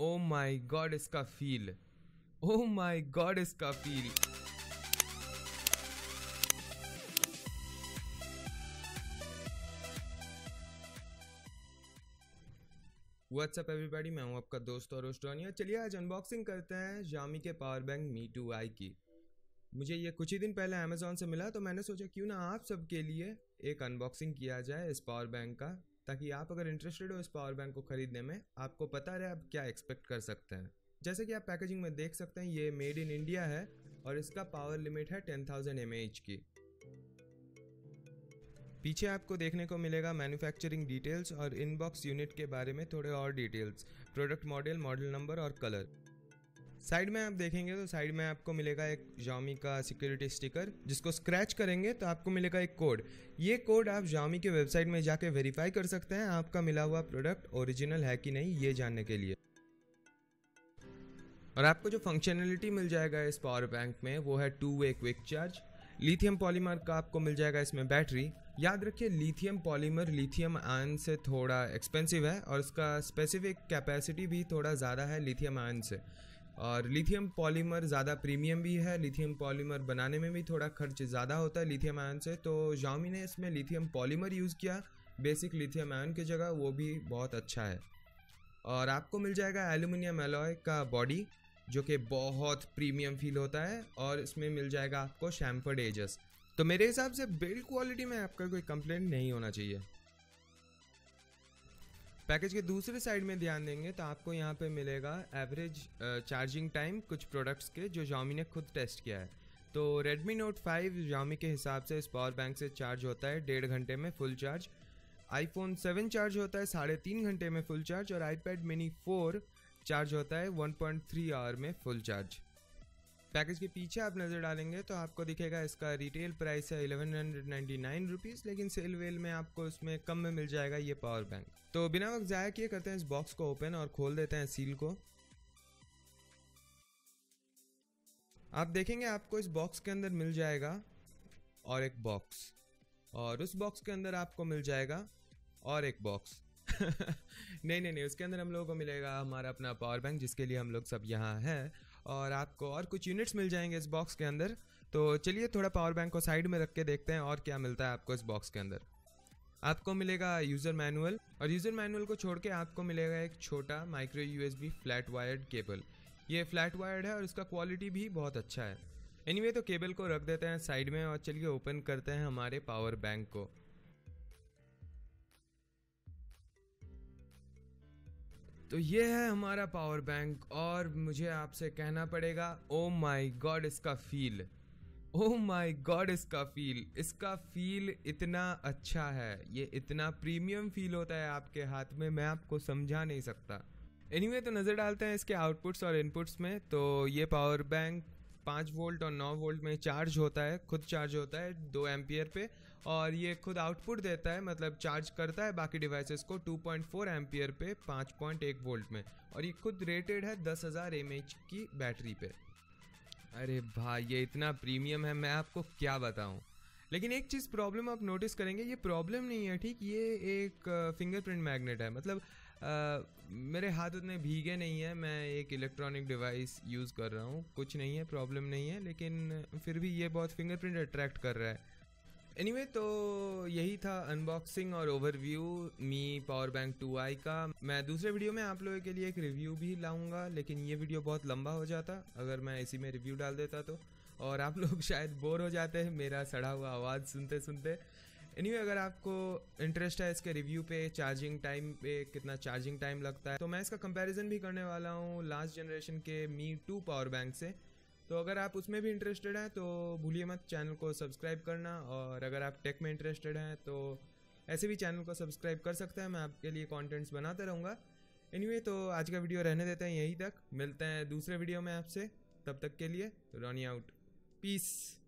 O my god इसका feel, oh my god इसका feel. What's up everybody, मैं हूं आपका दोस्त और रोस्टोनिया। चलिए आज अनबॉक्सिंग करते हैं Xiaomi के पावर बैंक Mi 2i की। मुझे ये कुछ ही दिन पहले अमेज़ॉन से मिला, तो मैंने सोचा क्यों ना आप सबके लिए एक अनबॉक्सिंग किया जाए इस पावर बैंक का, ताकि आप अगर इंटरेस्टेड हो इस पावर बैंक को ख़रीदने में, आपको पता रहे आप क्या एक्सपेक्ट कर सकते हैं। जैसे कि आप पैकेजिंग में देख सकते हैं, ये मेड इन इंडिया है और इसका पावर लिमिट है 10,000 mAh की। पीछे आपको देखने को मिलेगा मैन्युफैक्चरिंग डिटेल्स और इनबॉक्स यूनिट के बारे में थोड़े और details, product model, model number और कलर। साइड में आप देखेंगे तो साइड में आपको मिलेगा एक Xiaomi का सिक्योरिटी स्टिकर, जिसको स्क्रैच करेंगे तो आपको मिलेगा एक कोड। ये कोड आप Xiaomi के वेबसाइट में जाके वेरीफाई कर सकते हैं आपका मिला हुआ प्रोडक्ट ओरिजिनल है कि नहीं, ये जानने के लिए। और आपको जो फंक्शनैलिटी मिल जाएगा इस पावर बैंक में वो है 2-वे क्विक चार्ज। लिथियम पॉलीमर का आपको मिल जाएगा इसमें बैटरी। याद रखिए लिथियम पॉलीमर लिथियम आयन से थोड़ा एक्सपेंसिव है और इसका स्पेसिफिक कैपेसिटी भी थोड़ा ज़्यादा है लिथियम आयन से। और लिथियम पॉलीमर ज़्यादा प्रीमियम भी है, लिथियम पॉलीमर बनाने में भी थोड़ा खर्च ज़्यादा होता है लिथियम आयन से, तो Xiaomi ने इसमें लिथियम पॉलीमर यूज़ किया बेसिक लिथियम आयन की जगह, वो भी बहुत अच्छा है। और आपको मिल जाएगा एल्यूमिनियम एलॉय का बॉडी, जो कि बहुत प्रीमियम फील होता है, और इसमें मिल जाएगा आपको शैम्फर्ड एजेस। तो मेरे हिसाब से बिल्ड क्वालिटी में आपका कोई कंप्लेंट नहीं होना चाहिए। पैकेज के दूसरे साइड में ध्यान देंगे तो आपको यहाँ पे मिलेगा एवरेज चार्जिंग टाइम कुछ प्रोडक्ट्स के जो Xiaomi ने खुद टेस्ट किया है। तो Redmi Note 5 Xiaomi के हिसाब से इस पावर बैंक से चार्ज होता है 1.5 घंटे में फुल चार्ज। iPhone 7 चार्ज होता है 3.5 घंटे में फुल चार्ज, और iPad mini 4 चार्ज होता है 1.3 आवर में फुल चार्ज। पैकेज के पीछे आप नज़र डालेंगे तो आपको दिखेगा इसका रिटेल प्राइस है 1199 रुपीज़, लेकिन सेल वेल में आपको इसमें कम में मिल जाएगा ये पावर बैंक। तो बिना वक्त ज़ाया किए करते हैं इस बॉक्स को ओपन और खोल देते हैं सील को। आप देखेंगे आपको इस बॉक्स के अंदर मिल जाएगा और एक बॉक्स, और उस बॉक्स के अंदर आपको मिल जाएगा और एक बॉक्स। नहीं, उसके अंदर हम लोगों को मिलेगा हमारा अपना पावर बैंक, जिसके लिए हम लोग सब यहाँ हैं, और आपको और कुछ यूनिट्स मिल जाएंगे इस बॉक्स के अंदर। तो चलिए थोड़ा पावर बैंक को साइड में रख के देखते हैं और क्या मिलता है आपको इस बॉक्स के अंदर। आपको मिलेगा यूज़र मैनुअल, और यूज़र मैनुअल को छोड़ के आपको मिलेगा एक छोटा micro USB flat wired cable. ये फ्लैट वायर्ड है और इसका क्वालिटी भी बहुत अच्छा है। एनीवे तो केबल को रख देते हैं साइड में और चलिए ओपन करते हैं हमारे पावर बैंक को। तो ये है हमारा पावर बैंक, और मुझे आपसे कहना पड़ेगा ओ माय गॉड इसका फील, ओ माय गॉड इसका फील इतना अच्छा है, ये इतना प्रीमियम फील होता है आपके हाथ में, मैं आपको समझा नहीं सकता। एनीवे तो नज़र डालते हैं इसके आउटपुट्स और इनपुट्स में। तो ये पावर बैंक 5 वोल्ट और 9 वोल्ट में चार्ज होता है, खुद चार्ज होता है 2 एम्पियर पे, और ये खुद आउटपुट देता है, मतलब चार्ज करता है बाकी डिवाइसेस को 2.4 एम्पियर पे 5.1 वोल्ट में, और ये खुद रेटेड है 10,000 mAh की बैटरी पे। अरे भाई ये इतना प्रीमियम है, मैं आपको क्या बताऊं। लेकिन एक चीज़ प्रॉब्लम आप नोटिस करेंगे, ये प्रॉब्लम नहीं है ठीक, ये एक फिंगरप्रिंट मैग्नेट है, मतलब मेरे हाथ उतने भीगे नहीं है, मैं एक इलेक्ट्रॉनिक डिवाइस यूज़ कर रहा हूँ, कुछ नहीं है, प्रॉब्लम नहीं है, लेकिन फिर भी ये बहुत फिंगरप्रिंट अट्रैक्ट कर रहा है। एनीवे तो यही था अनबॉक्सिंग और ओवरव्यू मी पावर बैंक 2i का। मैं दूसरे वीडियो में आप लोगों के लिए एक रिव्यू भी लाऊंगा, लेकिन ये वीडियो बहुत लंबा हो जाता अगर मैं इसी में रिव्यू डाल देता तो, और आप लोग शायद बोर हो जाते हैं मेरा सड़ा हुआ आवाज़ सुनते सुनते। एनीवे अगर आपको इंटरेस्ट है इसके रिव्यू पे, चार्जिंग टाइम पे, कितना चार्जिंग टाइम लगता है, तो मैं इसका कंपैरिजन भी करने वाला हूँ लास्ट जनरेशन के Mi 2 पावर बैंक से। तो अगर आप उसमें भी इंटरेस्टेड हैं तो भूलिए मत चैनल को सब्सक्राइब करना, और अगर आप टेक में इंटरेस्टेड हैं तो ऐसे भी चैनल को सब्सक्राइब कर सकते हैं, मैं आपके लिए कंटेंट्स बनाते रहूँगा। एनीवे तो आज का वीडियो रहने देते हैं यहीं तक, मिलते हैं दूसरे वीडियो में आपसे, तब तक के लिए रोनी आउट, पीस।